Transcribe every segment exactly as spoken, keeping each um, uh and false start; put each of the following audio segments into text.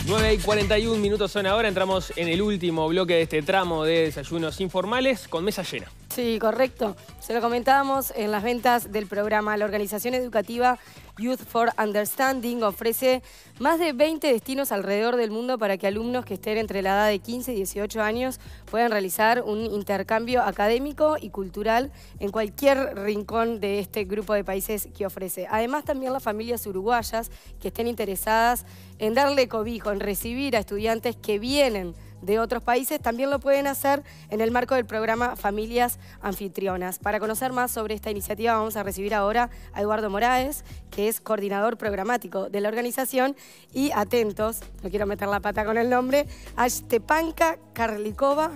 nueve y cuarenta y un minutos son ahora, entramos en el último bloque de este tramo de desayunos informales con mesa llena. Sí, correcto. Se lo comentábamos en las ventas del programa. La organización educativa Youth for Understanding ofrece más de veinte destinos alrededor del mundo para que alumnos que estén entre la edad de quince y dieciocho años puedan realizar un intercambio académico y cultural en cualquier rincón de este grupo de países que ofrece. Además, también las familias uruguayas que estén interesadas en darle cobijo, en recibir a estudiantes que vienen de otros países, también lo pueden hacer en el marco del programa Familias Anfitrionas. Para conocer más sobre esta iniciativa vamos a recibir ahora a Eduardo Moraes, que es coordinador programático de la organización, y atentos, no quiero meter la pata con el nombre, a Stepanka Karlikova,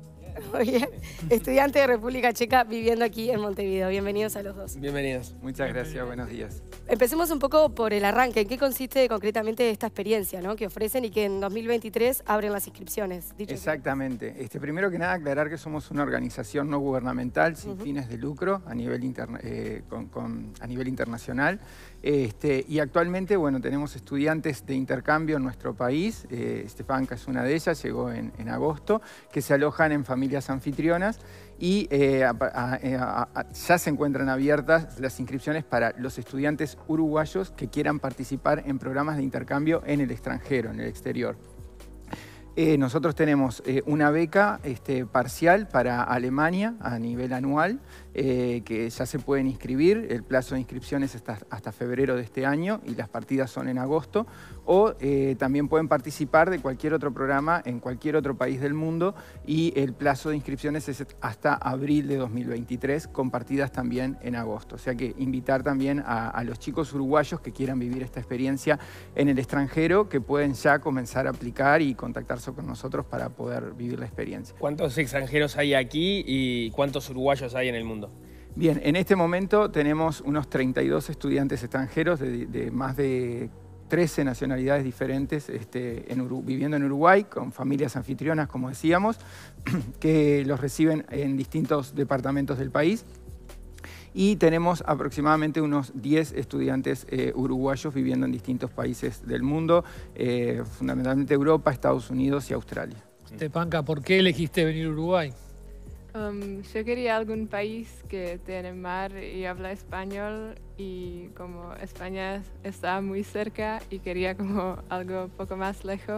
estudiante de República Checa viviendo aquí en Montevideo. Bienvenidos a los dos. Bienvenidos. Muchas gracias, buenos días. Empecemos un poco por el arranque. ¿En qué consiste concretamente esta experiencia, ¿no?, que ofrecen y que en dos mil veintitrés abren las inscripciones? Dicho Exactamente. Este, primero que nada, aclarar que somos una organización no gubernamental sin uh-huh. fines de lucro a nivel, interna eh, con, con, a nivel internacional. Este, y actualmente, bueno, tenemos estudiantes de intercambio en nuestro país. Eh, Stepanka es una de ellas, llegó en, en agosto, que se alojan en familias anfitrionas y eh, a, a, a, ya se encuentran abiertas las inscripciones para los estudiantes uruguayos que quieran participar en programas de intercambio en el extranjero, en el exterior. Eh, nosotros tenemos eh, una beca este, parcial para Alemania a nivel anual, eh, que ya se pueden inscribir. El plazo de inscripciones está hasta febrero de este año y las partidas son en agosto. O eh, también pueden participar de cualquier otro programa en cualquier otro país del mundo y el plazo de inscripciones es hasta abril de dos mil veintitrés, con partidas también en agosto. O sea que invitar también a, a los chicos uruguayos que quieran vivir esta experiencia en el extranjero, que pueden ya comenzar a aplicar y contactarse con nosotros para poder vivir la experiencia. ¿Cuántos extranjeros hay aquí y cuántos uruguayos hay en el mundo? Bien, en este momento tenemos unos treinta y dos estudiantes extranjeros de, de más de trece nacionalidades diferentes este, en Uru- viviendo en Uruguay, con familias anfitrionas, como decíamos, que los reciben en distintos departamentos del país. Y tenemos aproximadamente unos diez estudiantes eh, uruguayos viviendo en distintos países del mundo, eh, fundamentalmente Europa, Estados Unidos y Australia. Stepanka, ¿por qué elegiste venir a Uruguay? Um, yo quería algún país que tiene mar y habla español, y como España está muy cerca y quería como algo un poco más lejos,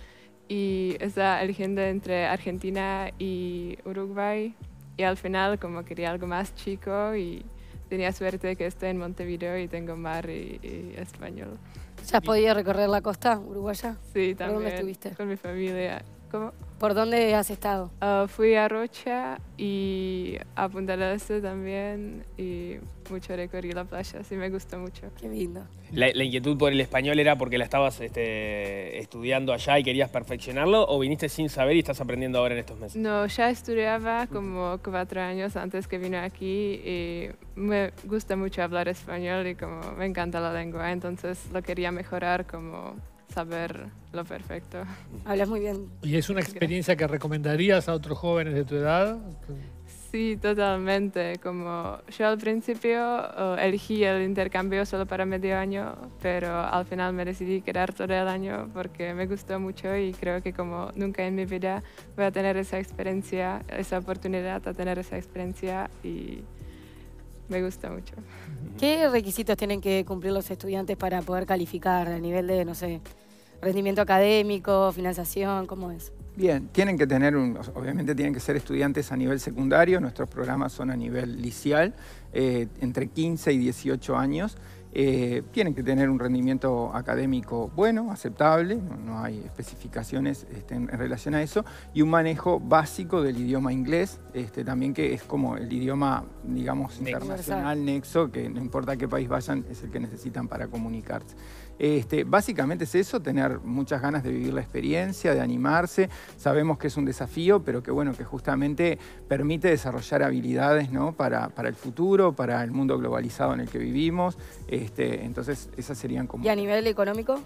y estaba eligiendo entre Argentina y Uruguay, y al final como quería algo más chico y tenía suerte que estoy en Montevideo y tengo mar y, y español. ¿Ya has podido recorrer la costa uruguaya? Sí, también. ¿Por dónde estuviste? Con mi familia. ¿Cómo? ¿Por dónde has estado? Uh, fui a Rocha y a Punta del Este también, y mucho recorrí la playa, sí me gustó mucho. Qué lindo. ¿La, la inquietud por el español era porque la estabas este, estudiando allá y querías perfeccionarlo, o viniste sin saber y estás aprendiendo ahora en estos meses? No, ya estudiaba como cuatro años antes que vine aquí y me gusta mucho hablar español y como me encanta la lengua, entonces lo quería mejorar, como saber lo perfecto. Hablas muy bien. ¿Y es una experiencia que recomendarías a otros jóvenes de tu edad? Sí, totalmente. Como yo al principio uh, elegí el intercambio solo para medio año, pero al final me decidí quedar todo el año porque me gustó mucho y creo que como nunca en mi vida voy a tener esa experiencia, esa oportunidad de tener esa experiencia, y me gusta mucho. ¿Qué requisitos tienen que cumplir los estudiantes para poder calificar a nivel de, no sé, rendimiento académico, financiación? ¿Cómo es? Bien, tienen que tener, un, obviamente tienen que ser estudiantes a nivel secundario. Nuestros programas son a nivel liceal, eh, entre quince y dieciocho años. Eh, tienen que tener un rendimiento académico bueno, aceptable, no, no hay especificaciones este, en, en relación a eso, y un manejo básico del idioma inglés, este, también que es como el idioma, digamos, internacional, nexo, que no importa a qué país vayan, es el que necesitan para comunicarse. Este, básicamente es eso, tener muchas ganas de vivir la experiencia, de animarse. Sabemos que es un desafío, pero que bueno, que justamente permite desarrollar habilidades, ¿no?, para, para el futuro, para el mundo globalizado en el que vivimos. Este, entonces, esas serían como... ¿Y a nivel económico?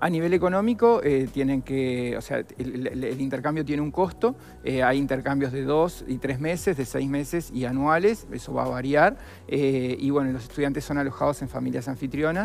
A nivel económico, eh, tienen que, o sea, el, el, el intercambio tiene un costo. Eh, hay intercambios de dos y tres meses, de seis meses y anuales. Eso va a variar. Eh, y bueno, los estudiantes son alojados en familias anfitrionas.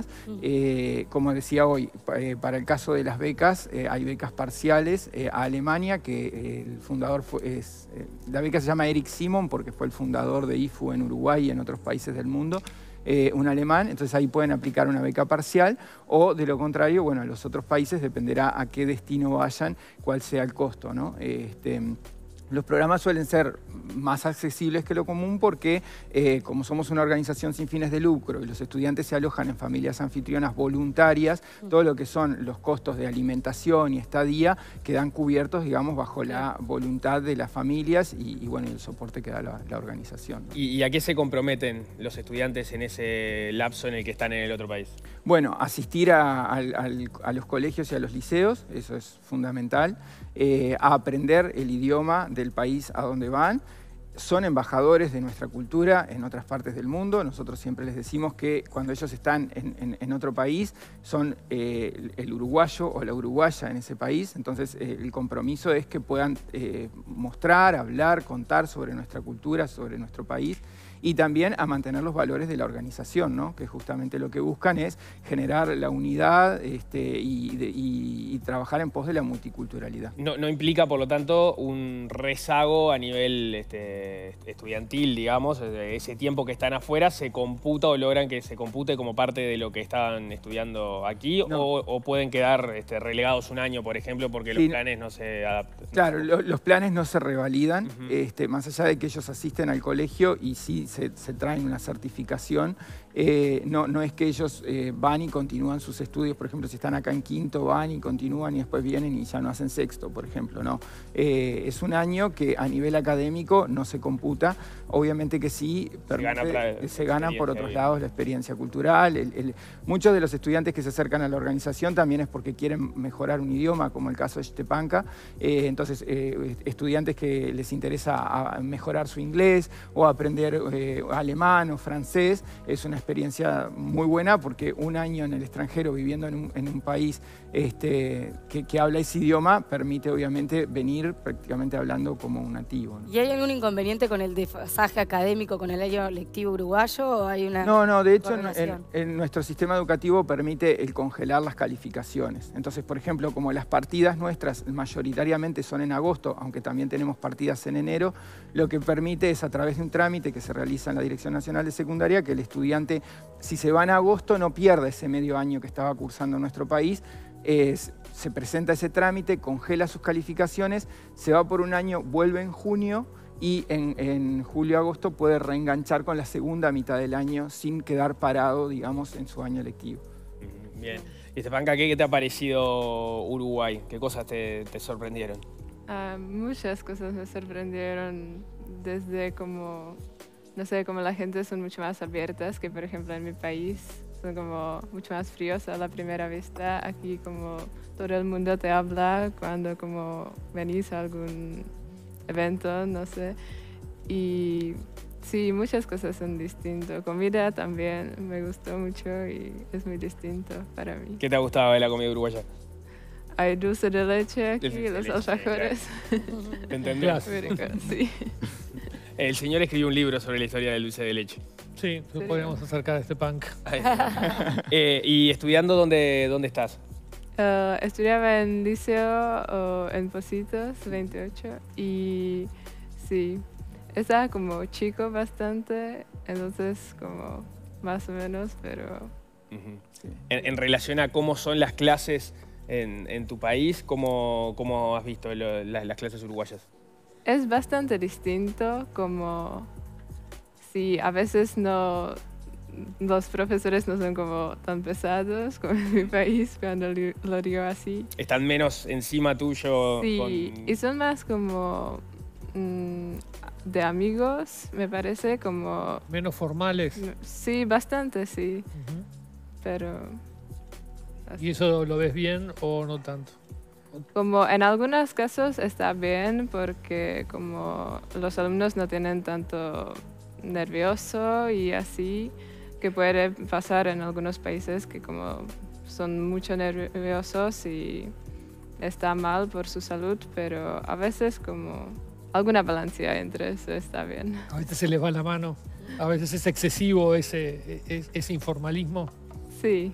Eh, como decía hoy, eh, para el caso de las becas, eh, hay becas parciales eh, a Alemania, que eh, el fundador fue, es, eh, la beca se llama Eric Simon porque fue el fundador de I F U en Uruguay y en otros países del mundo. Eh, un alemán, entonces ahí pueden aplicar una beca parcial, o de lo contrario, bueno, a los otros países dependerá a qué destino vayan, cuál sea el costo, ¿no? Este, Los programas suelen ser más accesibles que lo común porque, eh, como somos una organización sin fines de lucro y los estudiantes se alojan en familias anfitrionas voluntarias, todo lo que son los costos de alimentación y estadía quedan cubiertos, digamos, bajo la voluntad de las familias y, y bueno, el soporte que da la, la organización, ¿no? ¿Y, ¿Y a qué se comprometen los estudiantes en ese lapso en el que están en el otro país? Bueno, asistir a, a, a los colegios y a los liceos, eso es fundamental, eh, a aprender el idioma del país a donde van. Son embajadores de nuestra cultura en otras partes del mundo. Nosotros siempre les decimos que cuando ellos están en, en, en otro país, son eh, el, el uruguayo o la uruguaya en ese país. Entonces, eh, el compromiso es que puedan eh, mostrar, hablar, contar sobre nuestra cultura, sobre nuestro país, y también a mantener los valores de la organización, ¿no? Que justamente lo que buscan es generar la unidad este, y, de, y, y trabajar en pos de la multiculturalidad. No, no implica, por lo tanto, un rezago a nivel este, estudiantil, digamos. Ese tiempo que están afuera se computa o logran que se compute como parte de lo que estaban estudiando aquí, no. o, o pueden quedar este, relegados un año, por ejemplo, porque los sí. planes no se adaptan. Claro, lo, los planes no se revalidan, uh-huh. este, más allá de que ellos asisten al colegio y sí Se, se traen una certificación, eh, no, no es que ellos eh, van y continúan sus estudios, por ejemplo, si están acá en quinto, van y continúan y después vienen y ya no hacen sexto, por ejemplo, no. Eh, es un año que a nivel académico no se computa, obviamente que sí, se gana, permite, se gana por otros lados la experiencia cultural. El, el, muchos de los estudiantes que se acercan a la organización también es porque quieren mejorar un idioma, como el caso de Stepanka, eh, entonces eh, estudiantes que les interesa a mejorar su inglés o aprender eh, alemán o francés, es una experiencia muy buena porque un año en el extranjero viviendo en un, en un país este, que, que habla ese idioma permite obviamente venir prácticamente hablando como un nativo, ¿no? ¿Y hay algún inconveniente con el desfasaje académico con el año lectivo uruguayo o hay una No, no, de hecho en, en, en nuestro sistema educativo permite el congelar las calificaciones. Entonces, por ejemplo, como las partidas nuestras mayoritariamente son en agosto, aunque también tenemos partidas en enero, lo que permite es a través de un trámite que se realiza en la Dirección Nacional de Secundaria que el estudiante, si se va en agosto, no pierda ese medio año que estaba cursando en nuestro país. Es, se presenta ese trámite, congela sus calificaciones, se va por un año, vuelve en junio y en, en julio-agosto puede reenganchar con la segunda mitad del año sin quedar parado, digamos, en su año lectivo. Bien. Y Stepanka, ¿qué te ha parecido Uruguay? ¿Qué cosas te, te sorprendieron? Uh, muchas cosas me sorprendieron, desde como, no sé, como la gente son mucho más abiertas que, por ejemplo, en mi país. Son como mucho más fríos a la primera vista. Aquí como todo el mundo te habla cuando como venís a algún evento, no sé. Y sí, muchas cosas son distintas. Comida también me gustó mucho y es muy distinto para mí. ¿Qué te ha gustado de la comida uruguaya? Hay dulce de leche aquí, Dulce los leche, alfajores. ¿Te entendés? Sí. El señor escribió un libro sobre la historia del dulce de leche. Sí, nos podríamos acercar a Stepanka. eh, ¿Y estudiando dónde, dónde estás? Uh, estudiaba en liceo uh, en Positos, veintiocho, y sí, estaba como chico bastante, entonces como más o menos, pero... Uh-huh. Sí. En, en relación a cómo son las clases en, en tu país, ¿cómo, cómo has visto lo, las, las clases uruguayas? Es bastante distinto, como... Sí, a veces no, los profesores no son como tan pesados como en mi país cuando lo digo así. Están menos encima tuyo. Sí, con... y son más como mmm, de amigos, me parece, como... Menos formales. Sí, bastante, sí. Uh-huh. Pero... ¿Y eso lo ves bien o no tanto? Como en algunos casos está bien porque como los alumnos no tienen tanto... nervioso y así, que puede pasar en algunos países que como son mucho nerviosos y está mal por su salud, pero a veces como alguna balanza entre eso está bien. A veces se les va la mano, a veces es excesivo ese, ese, ese informalismo. Sí.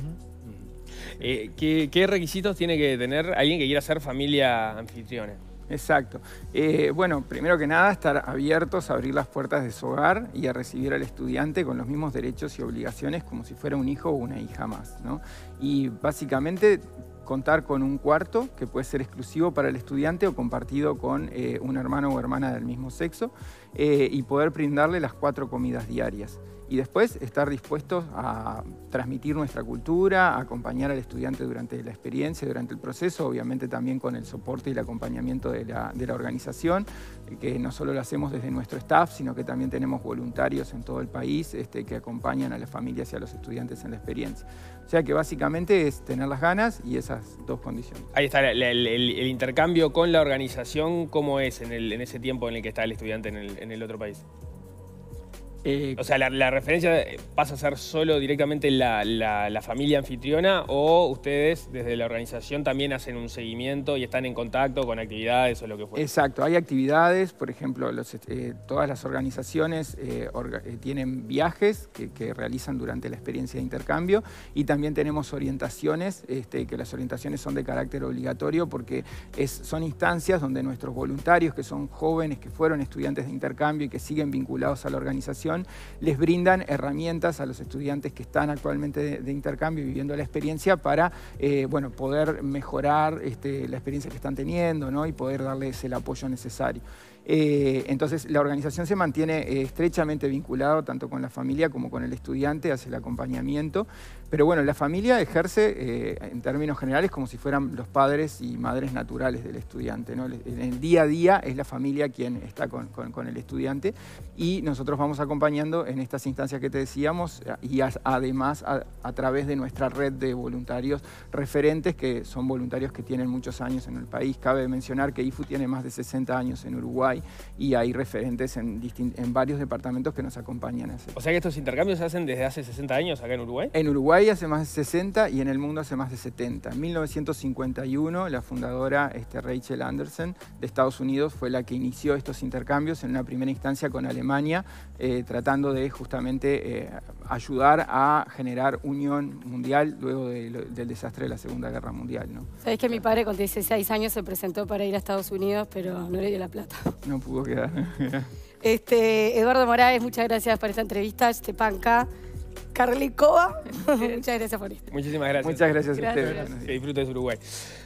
Uh-huh. eh, ¿qué, ¿Qué requisitos tiene que tener alguien que quiera ser familia anfitriona? Exacto. Eh, bueno, primero que nada, estar abiertos a abrir las puertas de su hogar y a recibir al estudiante con los mismos derechos y obligaciones como si fuera un hijo o una hija más, ¿no? Y básicamente contar con un cuarto que puede ser exclusivo para el estudiante o compartido con eh, un hermano o hermana del mismo sexo eh, y poder brindarle las cuatro comidas diarias. Y después estar dispuestos a transmitir nuestra cultura, a acompañar al estudiante durante la experiencia, durante el proceso, obviamente también con el soporte y el acompañamiento de la, de la organización, que no solo lo hacemos desde nuestro staff, sino que también tenemos voluntarios en todo el país este, que acompañan a las familias y a los estudiantes en la experiencia. O sea que básicamente es tener las ganas y esas dos condiciones. Ahí está, el, el, el intercambio con la organización, ¿cómo es en, el, en ese tiempo en el que está el estudiante en el, en el otro país? Eh, o sea, la, la referencia pasa a ser solo directamente la, la, la familia anfitriona o ustedes desde la organización también hacen un seguimiento y están en contacto con actividades o lo que fuera. Exacto, hay actividades, por ejemplo, los, eh, todas las organizaciones eh, orga, eh, tienen viajes que, que realizan durante la experiencia de intercambio y también tenemos orientaciones, este, que las orientaciones son de carácter obligatorio porque es, son instancias donde nuestros voluntarios, que son jóvenes que fueron estudiantes de intercambio y que siguen vinculados a la organización, les brindan herramientas a los estudiantes que están actualmente de, de intercambio viviendo la experiencia para eh, bueno, poder mejorar este, la experiencia que están teniendo, ¿no? Y poder darles el apoyo necesario. Eh, entonces, la organización se mantiene eh, estrechamente vinculada tanto con la familia como con el estudiante, hace el acompañamiento. Pero bueno, la familia ejerce eh, en términos generales como si fueran los padres y madres naturales del estudiante, ¿no? En el día a día es la familia quien está con, con, con el estudiante y nosotros vamos acompañando en estas instancias que te decíamos y a, además a, a través de nuestra red de voluntarios referentes que son voluntarios que tienen muchos años en el país. Cabe mencionar que I F U tiene más de sesenta años en Uruguay y hay referentes en, en varios departamentos que nos acompañan a hacer. O sea que estos intercambios se hacen desde hace sesenta años acá en Uruguay. En Uruguay hace más de sesenta y en el mundo hace más de setenta. En mil novecientos cincuenta y uno, la fundadora este, Rachel Anderson de Estados Unidos fue la que inició estos intercambios en una primera instancia con Alemania, eh, tratando de justamente eh, ayudar a generar unión mundial luego de, del desastre de la Segunda Guerra Mundial, ¿no? Sabés que mi padre con dieciséis años se presentó para ir a Estados Unidos, pero no le dio la plata. No pudo quedar. Este, Eduardo Moraes, muchas gracias por esta entrevista. Stepanka Karlikova, muchas gracias por esto. Muchísimas gracias. Muchas gracias, gracias. a ustedes. Que disfrutes Uruguay.